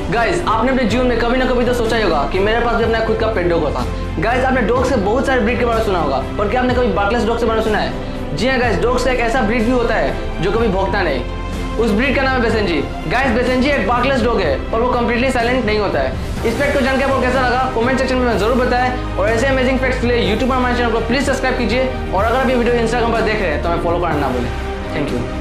Guys आपने अपने जीवन में कभी ना कभी तो सोचा ही होगा कि मेरे पास भी अपना खुद का पेट डॉग होता। गाइस आपने डॉग से बहुत सारे ब्रीड के बारे में सुना होगा, पर क्या आपने कभी बार्कलेस डॉग के बारे में सुना है? जी हाँ गाइस, डॉग से एक ऐसा ब्रीड भी होता है जो कभी भौंकता नहीं। उस ब्रीड का नाम है बेसेंजी। गाइस बेसेंजी एक बार्कलेस डॉग है और वो कंप्लीटली साइलेंट नहीं होता है। इस फैक्ट को जानकर आपको कैसा लगा कमेंट सेक्शन में जरूर बताएं, और ऐसे अमेजिंग फैक्ट्स के लिए यूट्यूब पर हमारे चैनल को प्लीज सब्सक्राइब कीजिए, और अगर आप ये वीडियो इंस्टाग्राम पर देख रहे हैं तो हमें फॉलो करना ना भूलें। Thank you.